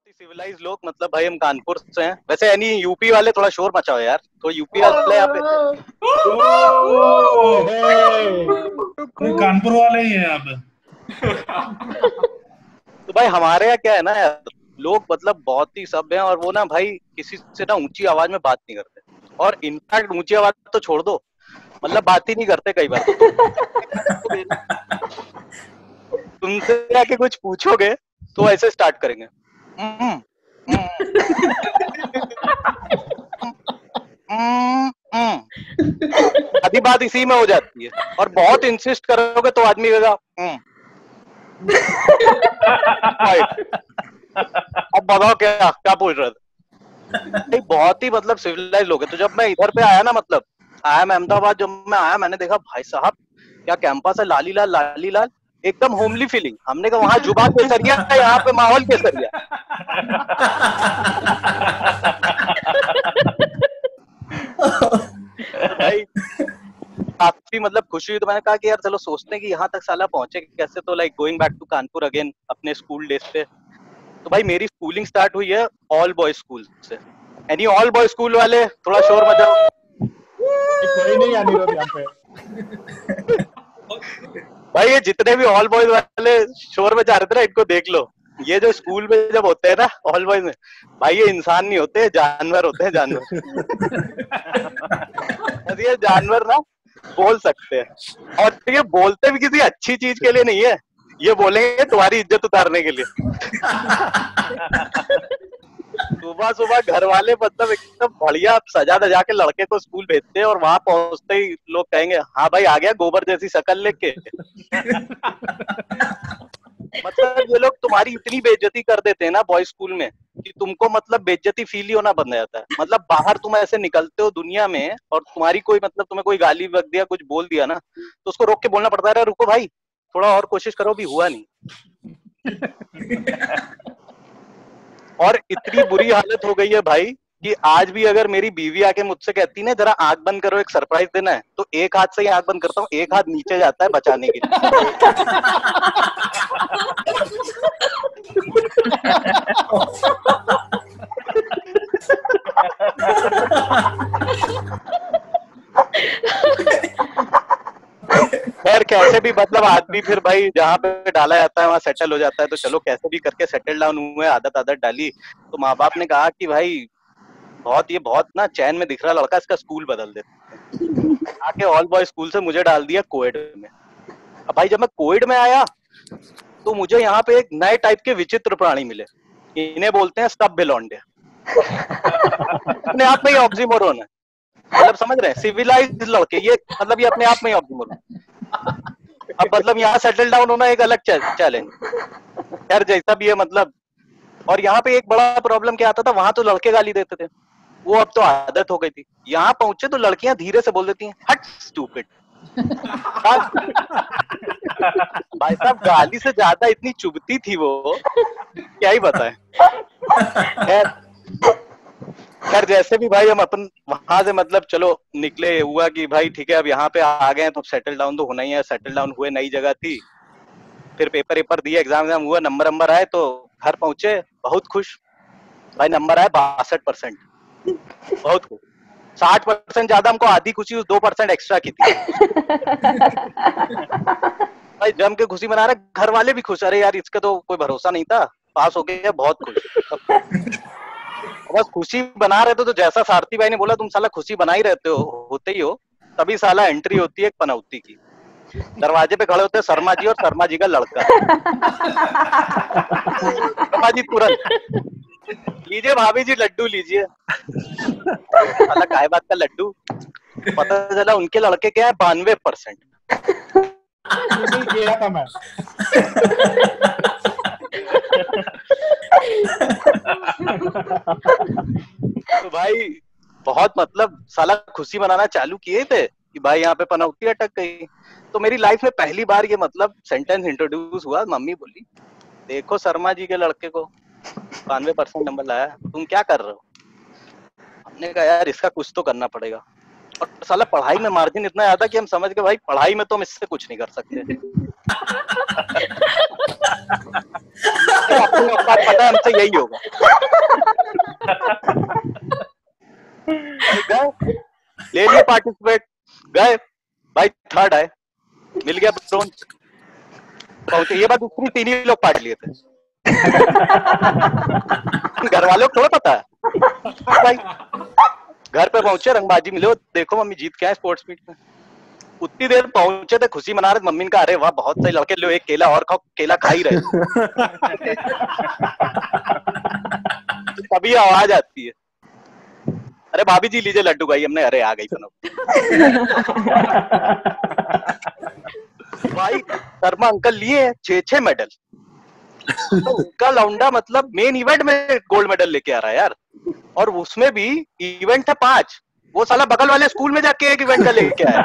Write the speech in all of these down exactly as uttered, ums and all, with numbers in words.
बहुत ही सिविलाइज लोग, मतलब भाई हम कानपुर से हैं। वैसे यानी यूपी वाले थोड़ा शोर मचाओ यार, तो यूपी वाले यहाँ पे कानपुर वाले ही हैं यहाँ पे। तो भाई हमारे यहाँ क्या है ना यार, लोग मतलब बहुत ही सभ्य हैं और वो ना भाई किसी से ना ऊंची आवाज में बात नहीं करते, और इनफैक्ट ऊंची आवाज तो छोड़ दो, मतलब बात ही नहीं करते कई बार। तो तुमसे आके कुछ पूछोगे तो ऐसे स्टार्ट करेंगे, "हम्म, हम्म, हम्म, हम्म।" आधी बात इसी में हो जाती है, और बहुत इंसिस्ट करोगे तो आदमी कहेगा "हम्म, अब बताओ क्या क्या पूछ रहे थे"। बहुत ही मतलब सिविलाइज लोग हैं। तो जब मैं इधर पे आया ना, मतलब आया मैं अहमदाबाद, जब मैं आया मैंने देखा भाई साहब क्या कैंपस है, लाली लाल लाली लाल, एकदम होमली फीलिंग। हमने कहा वहां जुबान केसरिया, यहाँ पे माहौल केसरिया। भाई काफी मतलब खुशी हुई। तो मैंने कहा कि यार चलो सोचते हैं कि यहाँ तक साला पहुंचे कैसे। तो like going back to Kanpur again अपने स्कूल डेज पे। तो भाई मेरी स्कूलिंग स्टार्ट हुई है ऑल बॉयज स्कूल से। एनी ऑल बॉयज स्कूल वाले थोड़ा शोर मचाओ। कोई नहीं आनी रोड यहाँ पे। भाई ये जितने भी ऑल बॉयज वाले शोर मचा रहे थे ना, इनको देख लो। ये जो स्कूल में जब होते हैं ना ऑल बॉयज में, भाई ये इंसान नहीं होते, जानवर होते हैं, जानवर। ये जानवर ना बोल सकते हैं, और ये बोलते भी किसी अच्छी चीज के लिए नहीं है, ये बोलेंगे तुम्हारी इज्जत उतारने के लिए। सुबह सुबह घर वाले मतलब एकदम बढ़िया सजा धजा के लड़के को स्कूल भेजते हैं, और वहां पहुंचते ही लोग कहेंगे हाँ भाई आ गया गोबर जैसी शक्ल लेके। मतलब ये लोग तुम्हारी इतनी बेइज्जती कर देते हैं ना बॉय स्कूल में, कि तुमको मतलब बेइज्जती फील ही होना बंद हो जाता है। मतलब बाहर तुम ऐसे निकलते हो दुनिया में, और तुम्हारी कोई मतलब तुम्हें कोई गाली बक दिया, कुछ बोल दिया ना, तो उसको रोक के बोलना पड़ता है, रुको भाई थोड़ा और कोशिश करो, भी हुआ नहीं। और इतनी बुरी हालत हो गई है भाई कि आज भी अगर मेरी बीवी आके मुझसे कहती ना जरा आंख बंद करो एक सरप्राइज देना है, तो एक हाथ से ही आंख बंद करता हूँ, एक हाथ नीचे जाता है बचाने के लिए। खैर कैसे भी मतलब आदमी फिर भाई जहाँ पे डाला जाता है वहां सेटल हो जाता है। तो चलो कैसे भी करके सेटल डाउन हुए, आदत आदत डाली। तो माँ बाप ने कहा कि भाई बहुत ये बहुत ना चैन में दिख रहा लड़का, इसका स्कूल बदल देते। आके ऑल बॉय स्कूल से मुझे डाल दिया कोएड में। अब भाई जब मैं कोएड में आया तो मुझे यहाँ पे एक नए टाइप के विचित्र प्राणी मिले, इन्हें बोलते हैं सब बिलोंडे। अपने आप में ही ऑक्सीमोरोन है, मतलब समझ रहे हैं, सिविलाइज्ड लड़के ये, मतलब ये अपने आप में ही ऑक्सीमोरोन। अब मतलब यहाँ सेटल डाउन होना एक अलग चैलेंज, खैर जैसा भी है मतलब। और यहाँ पे एक बड़ा प्रॉब्लम क्या आता था, वहां तो लड़के गाली देते थे, वो अब तो आदत हो गई थी। यहाँ पहुंचे तो लड़कियां धीरे से बोल देती हैं हट स्टूपिड। भाई साहब गाली से ज्यादा इतनी चुभती थी वो, क्या ही बताएं। खैर खैर जैसे भी भाई हम अपन वहां से मतलब चलो निकले, हुआ कि भाई ठीक है अब यहाँ पे आ गए तो सेटल डाउन तो होना ही है। सेटल डाउन हुए, नई जगह थी, फिर पेपर पेपर दिए, एग्जाम एग्जाम हुआ, नंबर नंबर आए, तो घर पहुंचे बहुत खुश। भाई नंबर आए बासठ परसेंट, बहुत खुश। साठ परसेंट ज्यादा हमको आधी खुशी उस दो परसेंट एक्स्ट्रा की थी। भाई जम के खुशी मना रहे, घर वाले भी खुश, अरे यार इसका तो कोई भरोसा नहीं था, पास हो गया, बहुत खुश। बस खुशी बना रहे थे तो जैसा सारथी भाई ने बोला तुम साला खुशी बना ही रहते हो, होते ही हो, तभी साला एंट्री होती है एक पनौती की। दरवाजे पे खड़े होते हैं शर्मा जी और शर्मा जी का लड़का। शर्मा जी तुरंत लीजिए भाभी जी लड्डू लीजिए। साला काय बात का लड्डू, पता चला उनके लड़के क्या है बानवे परसेंट। किया था मैं। तो भाई बहुत मतलब साला खुशी मनाना चालू किए थे कि भाई यहाँ पे पनौती अटक गई। तो मेरी लाइफ में पहली बार ये मतलब सेंटेंस इंट्रोड्यूस हुआ। मम्मी बोली देखो शर्मा जी के लड़के को बानवे परसेंट नंबर लाया, तुम क्या कर रहे हो? हमने कहा यार इसका कुछ तो करना पड़ेगा। और साला पढ़ाई में मार्जिन इतना ज्यादा कि हम समझ गए भाई पढ़ाई में तो हम इससे कुछ नहीं कर सकते। अपने औकात पता है हमसे यही होगा। गए ले लिए पार्टिसिपेट, गए भाई थर्ड आए, मिल गया ब्रोंज, पहुंचे। ये बात दूसरी तीन ही लोग पार्ट लिए थे, घर वालों को थोड़ा पता है भाई। घर पे पहुंचे, रंगबाजी मिले, देखो मम्मी जीत के आए स्पोर्ट्स मीट में। उतनी देर पहुंचे थे, खुशी मना रहे, मम्मी ने कहा अरे वाह बहुत सही लड़के, लो एक केला और खाओ, केला खा ही रहे। तभी आवाज आती है, अरे भाभी जी लीजिए लड्डू भाई, हमने अरे आ गई बनो। भाई शर्मा अंकल लिए छह छह मेडल, तो उनका लौंडा मतलब मेन इवेंट में गोल्ड मेडल लेके आ रहा है यार, और उसमें भी इवेंट है पांच, वो साला बगल वाले स्कूल में जाके एक इवेंट का लेके आया।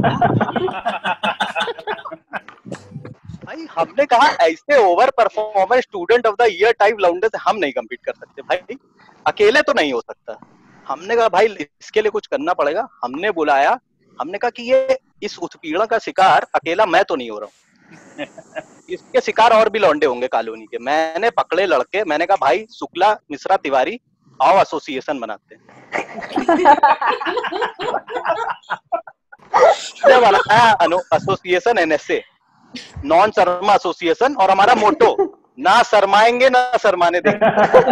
भाई हमने कहा ऐसे over performer student of the year type लौंडे से हम नहीं कम्पीट कर सकते भाई, अकेले तो नहीं हो सकता। हमने कहा भाई इसके लिए कुछ करना पड़ेगा। हमने बुलाया, हमने कहा कि ये इस उत्पीड़न का शिकार अकेला मैं तो नहीं हो रहा हूँ, इसके शिकार और भी लौंडे होंगे कॉलोनी के। मैंने पकड़े लड़के, मैंने कहा भाई शुक्ला मिश्रा तिवारी आओ एसोसिएशन बनाते हैं। Association NSA, non Sharma association, और हमारा मोटो ना शर्माएंगे ना शर्माने देंगे।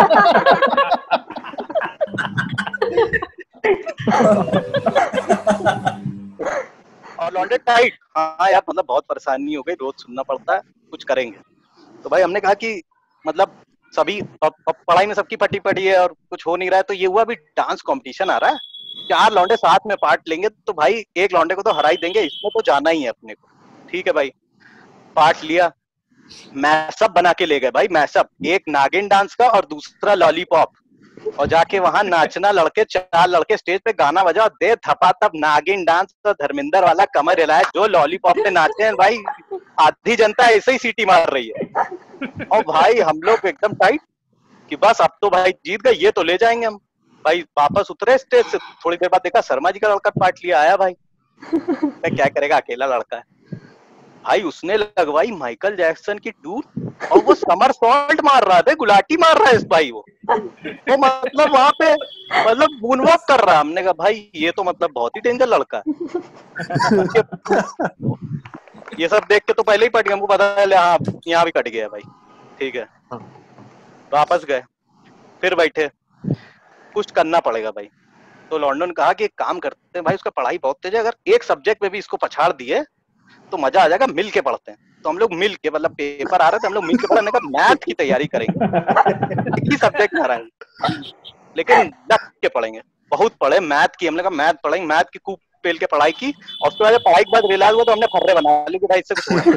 और लॉन्डे टाइट, हाँ यार मतलब बहुत परेशानी हो गई, रोज सुनना पड़ता है, कुछ करेंगे। तो भाई हमने कहा कि मतलब सभी पढ़ाई में सबकी फटी पड़ी है और कुछ हो नहीं रहा है, तो ये हुआ अभी डांस कंपटीशन आ रहा है, चार लौंडे साथ में पार्ट लेंगे तो भाई एक लौंडे को तो हरा ही देंगे, इसमें तो जाना ही है अपने को। ठीक है भाई, पार्ट लिया, मैसअप बना के ले गए भाई, मैसअप, एक नागिन डांस का और दूसरा लॉलीपॉप, और जाके वहां नाचना, लड़के चार लड़के स्टेज पे गाना बजा, दे थपा तब नागिन डांस, तो धर्मेंद्र वाला कमर हिलाया, जो लॉलीपॉप पे नाचे हैं भाई, आधी जनता ऐसे ही सीटी मार रही है। और भाई हम लोग एकदम टाइट कि बस अब तो भाई जीत गए, ये तो ले जाएंगे हम। भाई वापस उतरे स्टेज से, थोड़ी देर बाद देखा शर्मा जी का लड़का पार्ट लिया आया भाई, मैं क्या करेगा अकेला लड़का है भाई। उसने लगवाई माइकल जैक्सन की टूर, और वो समर सॉल्ट मार रहा था, गुलाटी मार रहा है इस भाई, वो तो मतलब वहां पे मतलब मूनवॉक कर रहा। हमने कहा भाई ये तो मतलब बहुत ही डेंजर लड़का है। ये सब देख के तो पहले ही पट गया, हमको पता है हाँ यहाँ भी कट गया भाई। ठीक है, वापस गए, फिर बैठे, कुछ करना पड़ेगा भाई। तो लॉन्डन कहा कि एक काम करते हैं भाई, उसका पढ़ाई बहुत तेज है, अगर एक सब्जेक्ट में भी इसको पछाड़ दिए तो मजा आ जाएगा, मिल के पढ़ते हैं। तो हम लोग मिल के, मतलब पेपर आ रहे थे, हम लोग मिल के पढ़ने का, मैथ की तैयारी करेंगे, एक ही सब्जेक्ट आ रहा है लेकिन लग के पढ़ेंगे। बहुत पढ़े मैथ की, हमने कहा मैथ पढ़ेंगे, मैथ की खूब पेल के पढ़ाई की, और उसके बाद पढ़ाई के बाद रियलाइज हुआ तो हमने फर्रे बना ली कि भाई इससे कुछ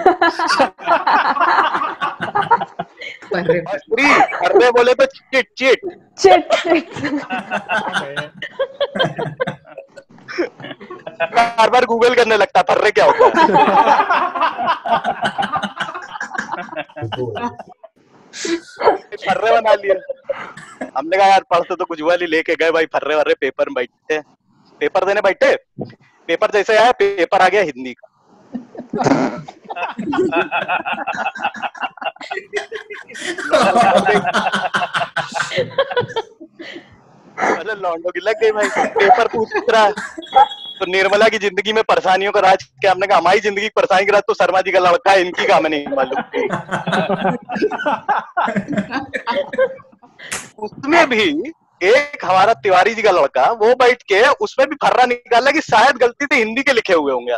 फर्रे बोले तो चिट चिट चिट बार बार गूगल करने लगता फर्रे क्या होता है। फर्रे बना लिए। हमने कहा यार पढ़ते तो कुछ हुआ नहीं, लेके गए भाई फर्रे वर्रे, पेपर में बैठे, पेपर देने बैठे, पेपर जैसे आया, पेपर आ गया हिंदी का। मतलब लौंडों की लग गई भाई, पेपर पूछ रहा है तो निर्मला की जिंदगी में परेशानियों का राज क्या। हमने कहा हमारी जिंदगी की परेशानी का राज तो शर्मा जी का लड़का है, इनकी का हमें नहीं मालूम। उसमें भी एक हमारा तिवारी जी का लड़का, वो बैठ के उसमें भी फर्रा निकाला कि शायद गलती से हिंदी के लिखे हुए होंगे।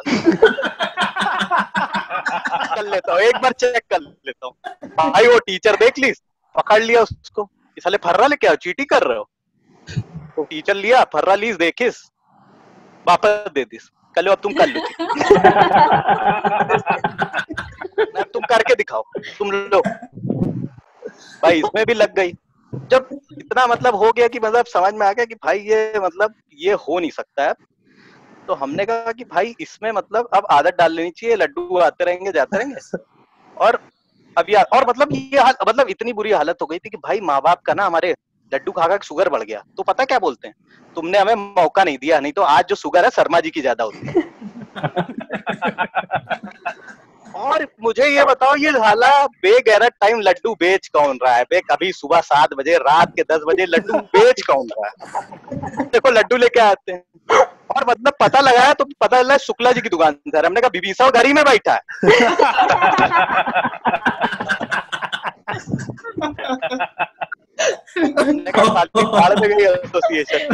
कर लेता हूँ, एक बार चेक कर लेता हूँ भाई। वो टीचर देख ली, पकड़ लिया उसको, इस साले फर्रा लेके आओ, चीटी कर रहे हो। तो टीचर लिया फर्रा, लीज देखिस, वापस दे दिस, कर लो अब तुम कर लो। अब तुम करके दिखाओ तुम लोग। भाई इसमें भी लग गई। जब इतना मतलब हो गया कि मतलब समझ में आ गया कि भाई ये मतलब ये हो नहीं सकता है, तो हमने कहा कि भाई इसमें मतलब अब आदत डाल लेनी चाहिए, लड्डू आते रहेंगे जाते रहेंगे। और अब यार और मतलब ये मतलब इतनी बुरी हालत हो गई थी कि भाई माँ बाप का ना हमारे लड्डू खा खा शुगर बढ़ गया। तो पता क्या बोलते हैं, तुमने हमें मौका नहीं दिया, नहीं तो आज जो शुगर है शर्मा जी की ज्यादा होती है। और मुझे ये बताओ, ये साला बेगैरत टाइम लड्डू बेच कौन रहा है बे? कभी सुबह सात बजे, रात के दस बजे लड्डू बेच कौन रहा है? देखो लड्डू लेके आते हैं और मतलब पता लगाया तो पता चला शुक्ला जी की दुकान से। हमने कहा बिबिसा घर ही में बैठा है। हमने कहा साली बाढ़ में गई एसोसिएशन।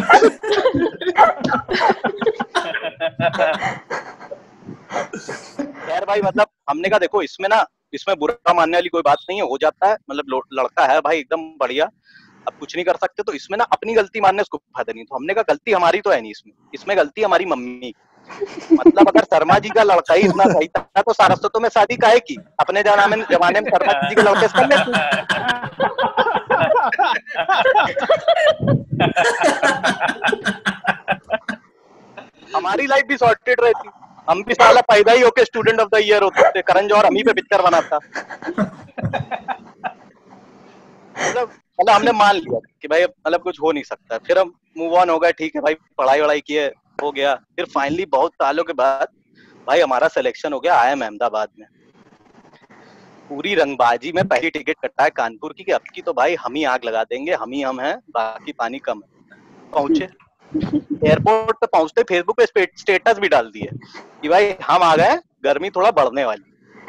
यार भाई मतलब हमने कहा देखो इसमें ना, इसमें बुरा मानने वाली कोई बात नहीं है, हो जाता है, मतलब लड़का है भाई एकदम बढ़िया, अब कुछ नहीं कर सकते, तो इसमें ना अपनी गलती मानने उसको फायदा नहीं। तो हमने कहा गलती हमारी तो है नहीं इसमें, इसमें गलती हमारी मम्मी। मतलब अगर शर्मा जी का लड़का ही इतना सही था तो सारस्वत में शादी काहे की? अपने जमाने में जमाने में शर्मा जी के लड़के से कर लेते। हमारी लाइफ भी सॉर्टेड रहती, हम भी साला पैदा ही होके स्टूडेंट ऑफ द ईयर होते थे, करण जौहर हम ही पे पिक्चर बनाता। मतलब मतलब हमने मान लिया कि भाई मतलब कुछ हो नहीं सकता, फिर हम मूव ऑन हो गए, ठीक है भाई पढ़ाई वढ़ाई किए, हो गया। फिर फाइनली बहुत सालों के बाद भाई हमारा सिलेक्शन हो गया आई एम अहमदाबाद में। पूरी रंगबाजी में पहली टिकट कटा है कानपुर की, कि अब की तो भाई हम ही आग लगा देंगे, हम ही हम हैं, बाकी पानी कम है। पहुंचे एयरपोर्ट पे, पहुंचते फेसबुक पे स्टेटस भी डाल दिए कि भाई हम आ गए, गर्मी थोड़ा बढ़ने वाली।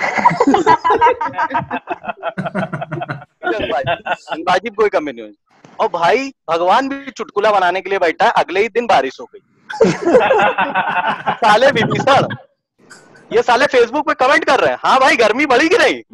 रंगबाजी कोई कमी नहीं हुई। और भाई भगवान भी चुटकुला बनाने के लिए बैठा है, अगले ही दिन बारिश हो गई। साले विभीषण ये साले फेसबुक पे कमेंट कर रहे हैं, हाँ भाई गर्मी बढ़ी कि नहीं?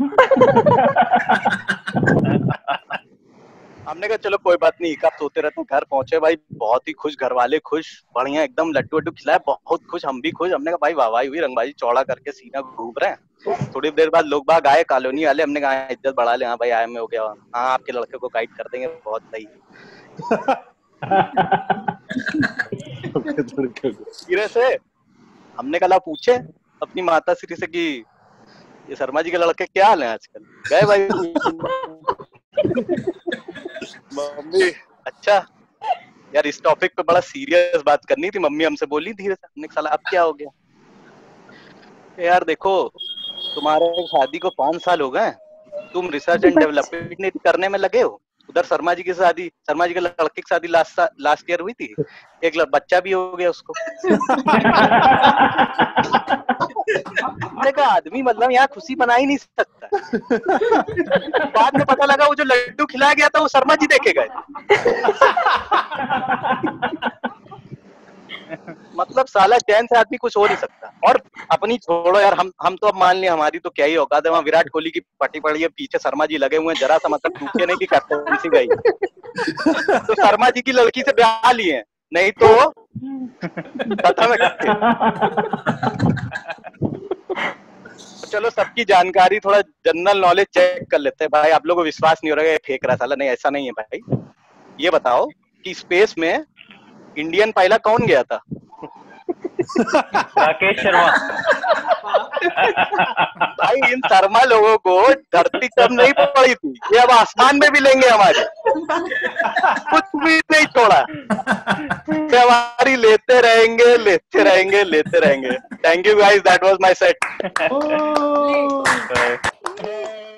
हमने कहा चलो कोई बात नहीं, कब सोते रहते। घर पहुंचे भाई बहुत ही खुश, घर वाले खुश, बढ़िया एकदम, लड्डू वड्डू खिलाए, बहुत खुश, हम भी खुश। हमने कहा भाई वाहवाही हुई, रंगबाजी चौड़ा करके सीना घूम रहे हैं। थोड़ी देर बाद लोग बाग आए कॉलोनी वाले, हमने कहा इज्जत बढ़ा ले, हाँ भाई आए में हो गया, हाँ आपके लड़के को गाइड कर देंगे, बहुत सही। धीरे से हमने कहा पूछे अपनी माता श्री से कि ये शर्मा जी के लड़के क्या हाल है आजकल? गए भाई मम्मी अच्छा यार इस टॉपिक पे बड़ा सीरियस बात करनी थी, मम्मी हमसे बोली धीरे से। हमने साला अब क्या हो गया? यार देखो तुम्हारे शादी को पांच साल हो गए, तुम रिसर्च एंड डेवलपमेंट करने में लगे हो, उधर शर्मा जी की शादी, शर्मा जी के लड़के की शादी लास्ट लास्ट ईयर हुई थी, एक बच्चा भी हो गया उसको। का आदमी मतलब यहाँ खुशी मना ही नहीं सकता। बाद में पता लगा वो जो लड्डू खिलाया गया था वो शर्मा जी देखे गए। मतलब साला चैन से आदमी कुछ हो नहीं सकता। और अपनी छोड़ो यार, हम हम तो अब मान लिया हमारी तो क्या ही औकात है, वहाँ विराट कोहली की पट्टी पड़ी है, पीछे शर्मा जी लगे हुए हैं, जरा सा मतलब टूटे नहीं की कैप्टनसी गई। तो शर्मा जी की लड़की से ब्याह लिए, नहीं तो खत्म है। चलो सबकी जानकारी, थोड़ा जनरल नॉलेज चेक कर लेते हैं भाई। आप लोगों को विश्वास नहीं हो रहा है फेंक रहा साला, नहीं ऐसा नहीं है भाई। ये बताओ कि स्पेस में इंडियन पायलट कौन गया था? राकेश शर्मा। भाई इन शर्मा लोगों को धरती कम नहीं पड़ी थी, ये अब आसमान में भी लेंगे हमारे, कुछ भी नहीं छोड़ा, हमारी लेते रहेंगे लेते रहेंगे लेते रहेंगे। Thank you guys, that was my set.